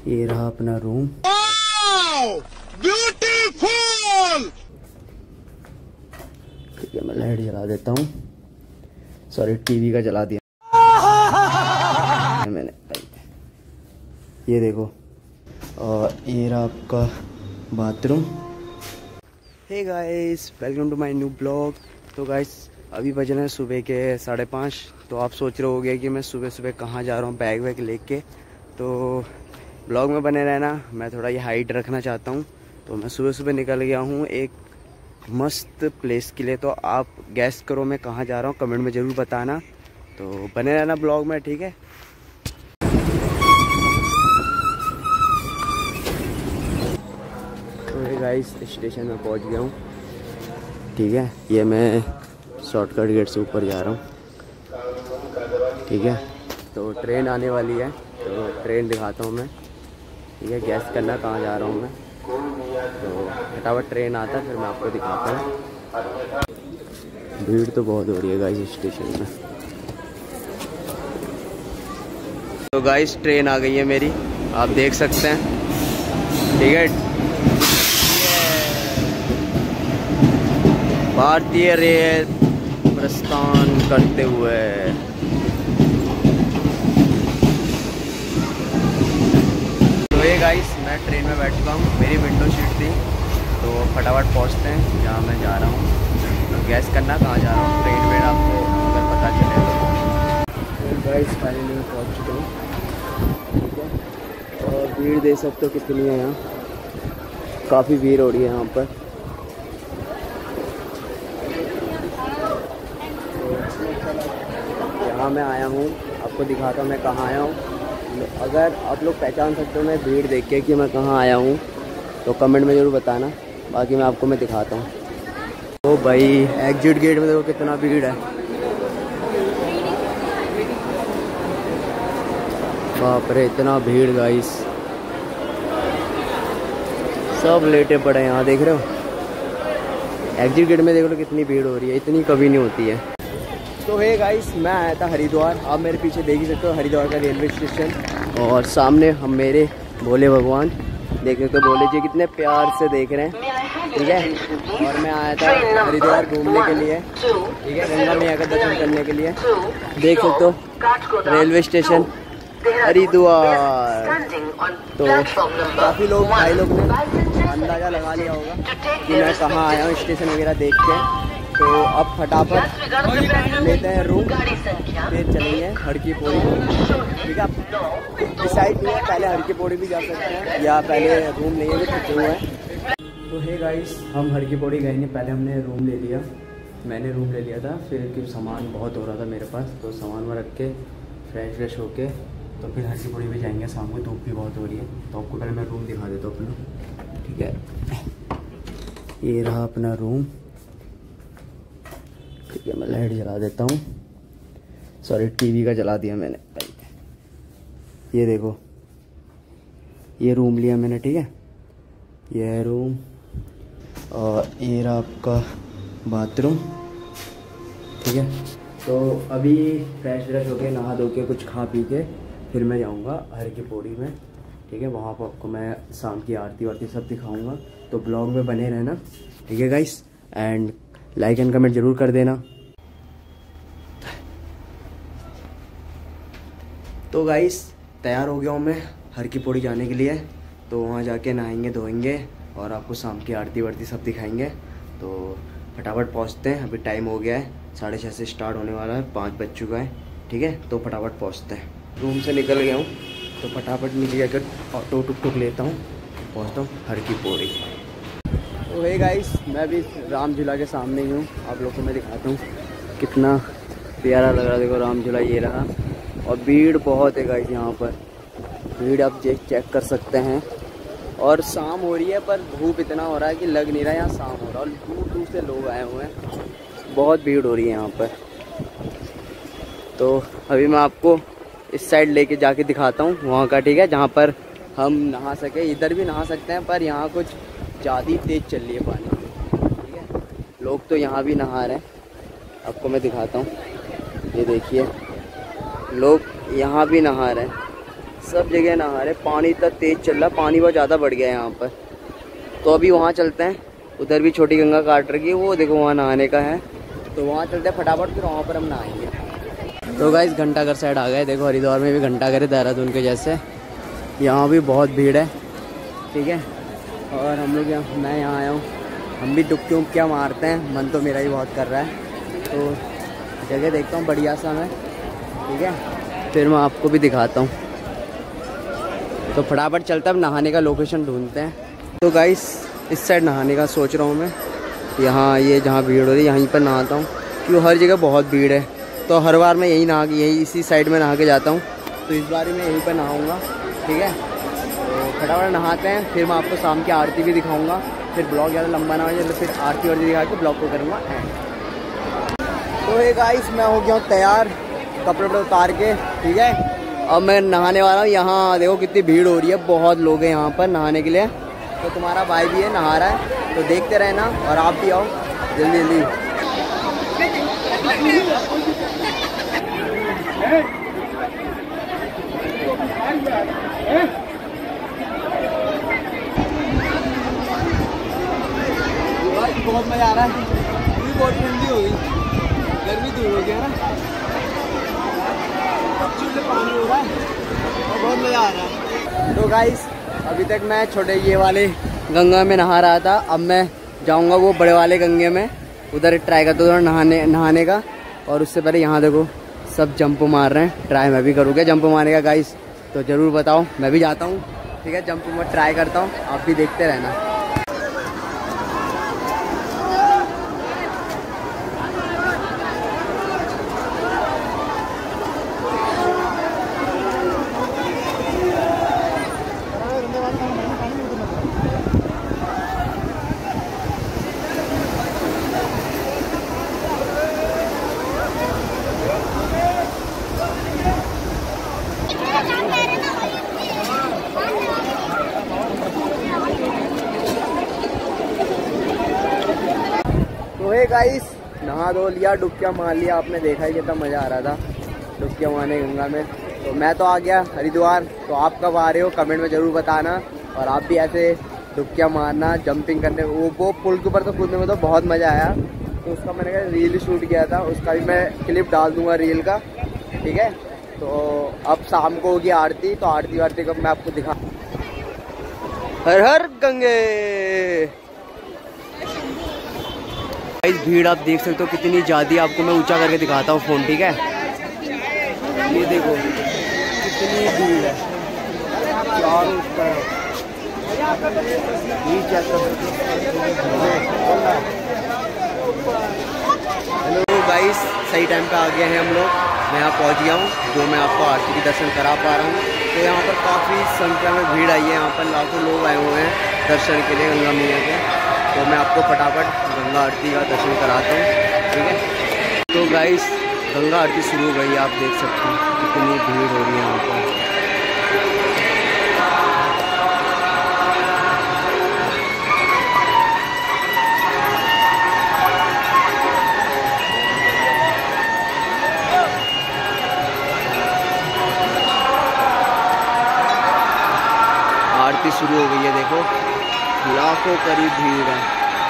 ये रहा अपना रूम। ब्यूटीफुल। ठीक है, मैं लाइट जला देता हूँ। सॉरी, टीवी का जला दिया मैंने। ये देखो, और ये रहा आपका bathroom. Hey guys, welcome to my new blog. तो गाइस, अभी बज रहे हैं सुबह के 5:30। तो आप सोच रहे होगे कि मैं सुबह सुबह कहाँ जा रहा हूँ बैग वैग लेके। तो ब्लॉग में बने रहना, मैं थोड़ा ये हाइट रखना चाहता हूँ। तो मैं सुबह सुबह निकल गया हूँ एक मस्त प्लेस के लिए। तो आप गैस करो मैं कहाँ जा रहा हूँ, कमेंट में ज़रूर बताना। तो बने रहना ब्लॉग में, ठीक है। तो ये गाइस, स्टेशन में पहुँच गया हूँ, ठीक है। ये मैं शॉर्टकट गेट से ऊपर जा रहा हूँ, ठीक है। तो ट्रेन आने वाली है, तो ट्रेन दिखाता हूँ मैं, ठीक है। गैस करना कहाँ जा रहा हूँ मैं। तो फटाफट ट्रेन आता है फिर मैं आपको दिखाता हूँ। भीड़ तो बहुत हो रही है गाइस स्टेशन में। तो गाइस, ट्रेन आ गई है मेरी, आप देख सकते हैं, ठीक है। भारतीय रेल प्रस्थान करते हुए। तो ये गाइस, मैं ट्रेन में बैठ चुका हूँ, मेरी विंडो सीट थी। तो फटाफट पहुँचते हैं जहाँ मैं जा रहा हूँ। तो गैस करना कहाँ जा रहा हूँ, ट्रेन में आपको अगर पता चले तो गाइस फाइनली मैं पहुँच चुका हूँ, ठीक है। और भीड़ देख सकते हो कितनी है यहाँ, काफ़ी भीड़ हो रही है यहाँ पर। यहाँ मैं आया हूँ, आपको दिखाता हूँ मैं कहाँ आया हूँ। अगर आप लोग पहचान सकते हो मैं भीड़ देख के कि मैं कहाँ आया हूँ, तो कमेंट में ज़रूर बताना। बाकी मैं आपको दिखाता हूँ। तो भाई, एग्जिट गेट में देखो कितना भीड़ है, बाप रे इतना भीड़ गाइस। सब लेटे पड़े हैं यहाँ, देख रहे हो। एग्जिट गेट में देख लो कितनी भीड़ हो रही है, इतनी कभी नहीं होती है। तो हे गाइस, मैं आया था हरिद्वार। आप मेरे पीछे देख ही सकते हो हरिद्वार का रेलवे स्टेशन। और सामने हम मेरे भोले भगवान देख सकते हो, भोले जी कितने प्यार से देख रहे हैं, ठीक है। और मैं आया था हरिद्वार घूमने के लिए, ठीक है, गंगा मैया का दर्शन करने के लिए। देख सकते हो रेलवे स्टेशन हरिद्वार। तो काफ़ी लोग, भाई लोग ने अंदाज़ा लगा लिया होगा कि मैं कहाँ आया हूँ स्टेशन वगैरह देख के। तो अब फटाफट लेते हैं रूम, फिर चलेंगे हर की पौड़ी, ठीक है। आप डिसाइड नहीं है, पहले हर की पौड़ी भी जा सकते हैं या पहले रूम लेंगे तो क्यों है। तो हे गाइस, हम हर की पौड़ी गए नहीं, पहले हमने रूम ले लिया। मैंने रूम ले लिया था, फिर क्योंकि सामान बहुत हो रहा था मेरे पास, तो सामान में रख के फ्रेश होके तो फिर हर की पौड़ी भी जाएंगे। शाम को धूप भी बहुत हो रही है, तो आपको पहले मैं रूम दिखा देता हूँ अपना, ठीक है। ये रहा अपना रूम, ठीक है। मैं लाइट जला देता हूँ। सॉरी, टीवी का जला दिया मैंने। ये देखो, ये रूम लिया मैंने, ठीक है। ये है रूम, और ये रहा आपका बाथरूम, ठीक है। तो अभी फ्रेश होके नहा धो के कुछ खा पी के फिर मैं जाऊँगा हर की पौड़ी में, ठीक है। वहाँ पर आपको मैं शाम की आरती वारती सब दिखाऊँगा। तो ब्लॉग में बने रहना, ठीक है guys. And like and comment ज़रूर कर देना। तो गाइस, तैयार हो गया हूँ मैं हर की पौड़ी जाने के लिए। तो वहाँ जाके नहाएंगे धोएंगे और आपको शाम की आरती वारती सब दिखाएंगे। तो फटाफट पहुँचते हैं, अभी टाइम हो गया है 6:30 से स्टार्ट होने वाला है, 5 बज चुका है, ठीक है। तो फटाफट पहुँचते हैं। रूम से निकल गया हूँ, तो फटाफट नीचे जाकर ऑटो टुक लेता हूँ, पहुँचता हूँ हर की पौड़ी। तो हे गाइस, मैं भी राम झूला के सामने ही हूँ, आप लोगों को मैं दिखाता हूँ कितना प्यारा लग रहा है। देखो राम झूला ये रहा, और भीड़ बहुत है गाइस यहाँ पर, भीड़ आप चेक कर सकते हैं। और शाम हो रही है पर धूप इतना हो रहा है कि लग नहीं रहा है यहाँ शाम हो रहा है। और दूर दूर से लोग आए हुए हैं, बहुत भीड़ हो रही है यहाँ पर। तो अभी मैं आपको इस साइड लेके जाके दिखाता हूँ वहाँ का, ठीक है, जहाँ पर हम नहा सके। इधर भी नहा सकते हैं पर यहाँ कुछ ज़्यादा तेज़ चल रही है पानी, ठीक है। लोग तो यहाँ भी नहा रहे हैं, आपको मैं दिखाता हूँ। ये देखिए, लोग यहाँ भी नहा रहे हैं, सब जगह नहा रहे। पानी इतना तेज चल रहा है, पानी बहुत ज़्यादा बढ़ गया है यहाँ पर। तो अभी वहाँ चलते हैं, उधर भी छोटी गंगा काट रखी है, वो देखो वहाँ नहाने का है। तो वहाँ चलते हैं फटाफट, फिर वहाँ पर हम नहाएंगे। तो गाइस घंटाघर साइड आ गए। देखो हरिद्वार में भी घंटाघर है देहरादून के जैसे। यहाँ भी बहुत भीड़ है, ठीक है। और हम लोग मैं यहाँ आया हूँ, हम भी डुबकी उबकियाँ मारते हैं, मन तो मेरा ही बहुत कर रहा है। तो जगह देखता हूँ बढ़िया सा मैं, ठीक है, फिर मैं आपको भी दिखाता हूँ। तो फटाफट चलता है, अब नहाने का लोकेशन ढूंढते हैं। तो गाइस इस साइड नहाने का सोच रहा हूँ मैं, यहाँ ये जहाँ भीड़ हो रही है यहीं पर नहाता हूँ, क्योंकि हर जगह बहुत भीड़ है। तो हर बार मैं यही इसी साइड में नहा के जाता हूँ। तो इस बार मैं यहीं पर नहाऊँगा, ठीक है। तो फटाफट नहाते हैं, फिर मैं आपको शाम की आरती भी दिखाऊँगा। फिर ब्लॉग ज़्यादा लंबा ना हो जाए, तो फिर आरती वारती दिखा के ब्लॉग को करूँगा एंड। तो ये गाइस मैं हो गया हूँ तैयार, कपड़े वपड़े उतार के, ठीक है। अब मैं नहाने वाला हूँ। यहाँ देखो कितनी भीड़ हो रही है, बहुत लोग हैं यहाँ पर नहाने के लिए। तो तुम्हारा भाई भी है, नहा रहा है, तो देखते रहना और आप भी आओ जल्दी जल्दी। बहुत मज़ा आ रहा है, बहुत ठंडी हो गई, गर्मी दूर हो गया ना, पानी हो रहा है और बहुत मज़ा आ रहा है। तो गाइस अभी तक मैं छोटे ये वाले गंगा में नहा रहा था, अब मैं जाऊंगा वो बड़े वाले गंगे में, उधर ट्राई करता हूँ नहाने का। और उससे पहले यहाँ देखो सब जंप मार रहे हैं, ट्राई मैं भी करूँगा जंप मारने का गाइस, तो ज़रूर बताओ, मैं भी जाता हूँ, ठीक है। जंप मैं ट्राई करता हूँ, आप भी देखते रहना। गाइस नहा धो लिया, डुबकियाँ मार लिया, आपने देखा ही कितना मज़ा आ रहा था डुबकियाँ मारने गंगा में। तो मैं तो आ गया हरिद्वार, तो आप कब आ रहे हो कमेंट में ज़रूर बताना। और आप भी ऐसे डुबकियाँ मारना, जंपिंग करने, वो पुल के ऊपर तो कूदने में तो बहुत मज़ा आया। तो उसका मैंने रील शूट किया था, उसका भी मैं क्लिप डाल दूँगा रील का, ठीक है। तो अब शाम को होगी आरती, तो आरती वारती कब मैं आपको दिखा। हर हर गंगे। इस भीड़ आप देख सकते हो कितनी ज़्यादा, आपको मैं ऊंचा करके दिखाता हूँ फ़ोन, ठीक है। ये देखो कितनी भीड़ है चारों तरफ। हेलो गाइस, सही टाइम पे आ गए हैं हम लोग, मैं यहाँ पहुँच गया हूँ, जो मैं आपको आरती के दर्शन करा पा रहा हूँ। तो यहाँ पर काफ़ी संख्या में भीड़ आई है, यहाँ पर लाखों लोग आए हुए हैं दर्शन के लिए गंगा मैया के। तो मैं आपको फटाफट गंगा आरती का दर्शन कराता हूँ, ठीक है। तो गाइस गंगा आरती शुरू हो गई, आप देख सकते हैं कितनी भीड़ हो रही है यहाँ पर। आरती शुरू हो गई है, देखो लाखों करीब भीड़ है।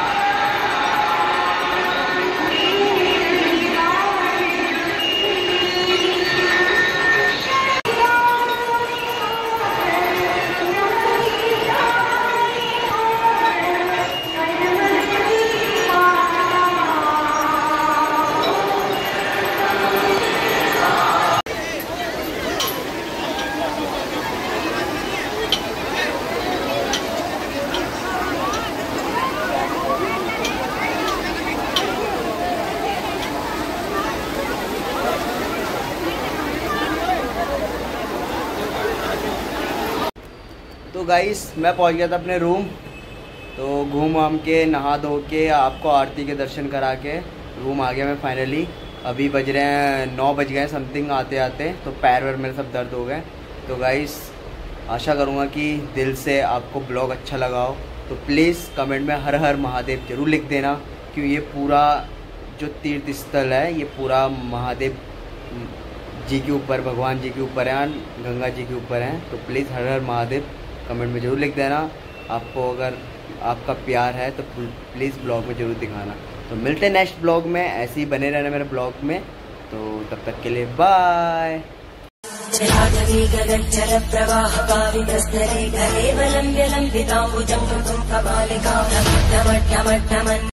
तो गाइस मैं पहुंच गया था अपने रूम, तो घूम वाम के नहा धो के आपको आरती के दर्शन करा के रूम आ गया मैं फाइनली। अभी बज रहे हैं 9 बज गए समथिंग आते आते, तो पैर वैर मेरे सब दर्द हो गए। तो गाइस आशा करूँगा कि दिल से आपको ब्लॉग अच्छा लगा हो, तो प्लीज़ कमेंट में हर हर महादेव जरूर लिख देना, क्योंकि ये पूरा जो तीर्थ स्थल है ये पूरा महादेव जी के ऊपर, भगवान जी के ऊपर हैं, गंगा जी के ऊपर हैं। तो प्लीज़ हर हर महादेव कमेंट में ज़रूर लिख देना। आपको अगर आपका प्यार है तो प्लीज़ ब्लॉग में ज़रूर दिखाना। तो मिलते हैं नेक्स्ट ब्लॉग में, ऐसे ही बने रहना मेरे ब्लॉग में। तो तब तक के लिए बाय।